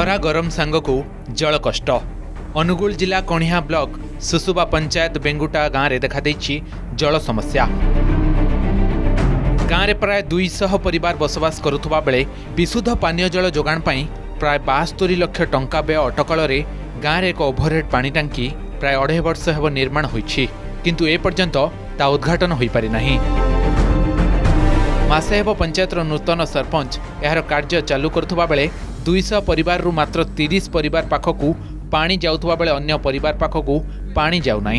खरा गरम सांगकू जल कष्ट। अनुगुल जिला कणिया ब्लॉक सुसुबा पंचायत बेंगुटा गाँव में देखा जल समस्या। गाँव में प्राय 200 परिवार बसवास करुवा बेले विशुद्ध पानीय जल जोगाण प्राय 72 लाख टंका व्यय अटकल गाँव में एक ओभरहेड पानी टांकी प्राय 2.5 वर्ष हेब निर्माण होइछि, किंतु ए पर्यंत ता उद्घाटन हो पारि नाही। मासे हेब पंचायतर नूतन सरपंच यार कार्य चालू करुवा बेले 200 परिवार रु मात्र 30 परिवार पाखकू पानी जाउथुवा बेले अन्य परिवार पाखकू पानी जाउ नाही।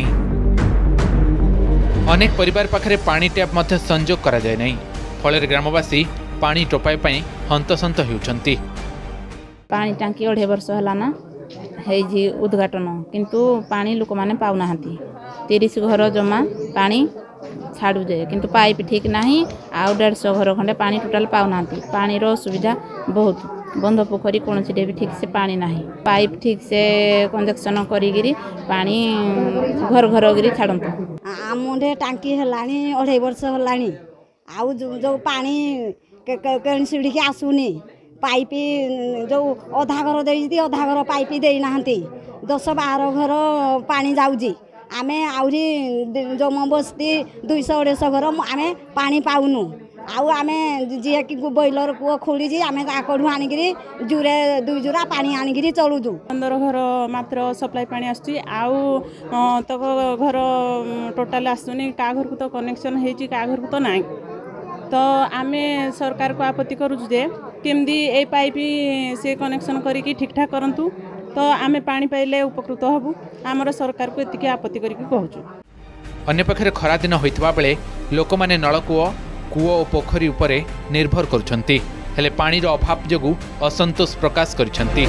अनेक परिवार पाखरे पानी टैप मध्य संजोग करा जाय नाही, फल ग्रामवासी पानी टोपाई पई हंतसंत हेउछंती। पानी टांकी 2.5 वर्ष हलाना हेजी उद्घाटन, किंतु पानी लोक माने पाउ नाहंती। 30 घर जमा पानी छाड़ू जाए, किंतु पाइप ठीक नहीं। आउ 150 घर खंडे पानी टोटाल पाउ नाहंती। पानी रो सुविधा बहुत, बंध पोखरी कौन भी ठीक से पानी नहीं। पाइप ठीक से कंजक्शन करी पानी घर घर गिरी छाड़ंतु। आमुंडे टांकी हलानी 2.5 वर्ष हलानी। आउ जो पानी सीढ़ी के आसुनी, पाइप जो अधा घर देती अधा घर पाइप दे ना 10-12 घर पानी जाऊँगी। आमे आउरी जम बस्ती 200-250 घर आमे पानी पाउनु। आउ आमे जी कि बॉयलर कूଅ खोली आमे ताकड़ू आनिकी जुरे 2 जुरा पानी आनिकी चलुचु। 15 घर मात्र सप्लाई पानी आसुची। आउ तक घर टोटाल आसुनी। का घर को तो कनेक्शन हेची, का घर को तो नाही। तो आमे सरकार को आपत्ति करूछु जे केमदी ए पाइप से कनेक्शन करिकी ठीक ठाक करंतु, तो आमे पानी पाइले उपकृत हबु। आमर सरकार को एतिकी आपत्ति करिकी कहूछु। अन्य पक्षरे खरा दिन होइतबा बेले लोक माने नलकूଅ कूଅ और पोखरी उपरे निर्भर करुछंती, हेले पानी रो अभाव जोगु असंतोष प्रकाश करिछंती।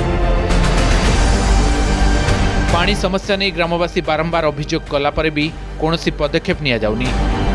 पानी समस्या नहीं ग्रामवासी बारंबार अभियोग कला परे भी कोनोसी पदक्षेप निया जाउनी।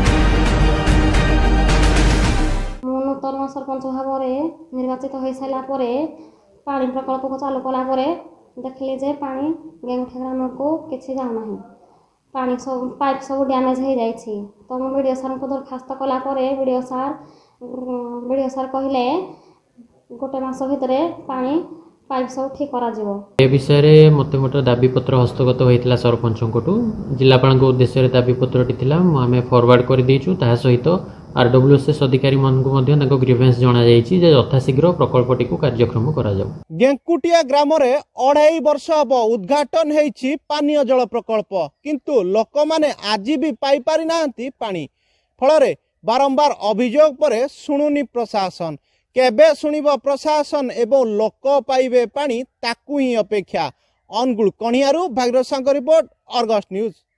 नूतन सरपंच भाव में निर्वाचित हो सारा पानी प्रकल्प को चालू कला देखिले जे पानी गेंगुठा ग्राम को किसी जाऊना। पानी सब पाइप सब डैमेज हो जाए। तो मैं वीडियो सार को दरखास्त कला वीडियो सार कहले गोटे मास भितर पानी पाइप सब ठीक करा जिवो। ए विषय मते मोटे दाबी पत्र हस्तगत होइतला सरपंच कोटू जिलापाल उद्देश्य दाबी पत्रटी थिला आमे फॉरवर्ड कर देइछु। ता सहित आरडब्ल्यूएसएस अधिकारी मन को मध्य ताको ग्रीवेंस जणा जाईछि जे यथाशीघ्र प्रकल्पटी को कार्यक्रम करा जाऊ। गेंकुटिया ग्राम रे 2.5 वर्ष अब उद्घाटन हेछि पानीय जल प्रकल्प, किंतु लोक माने आजि भी पाई पारि नाहंती पानी। फल बारंबार अभियोग परे सुनुनी प्रशासन। केबे सुनिब प्रशासन एवं लोक पाइबे पानी ताकू ही अपेक्षा। अनुगुल कणियारू Bhagirath Sahu report, Argus news.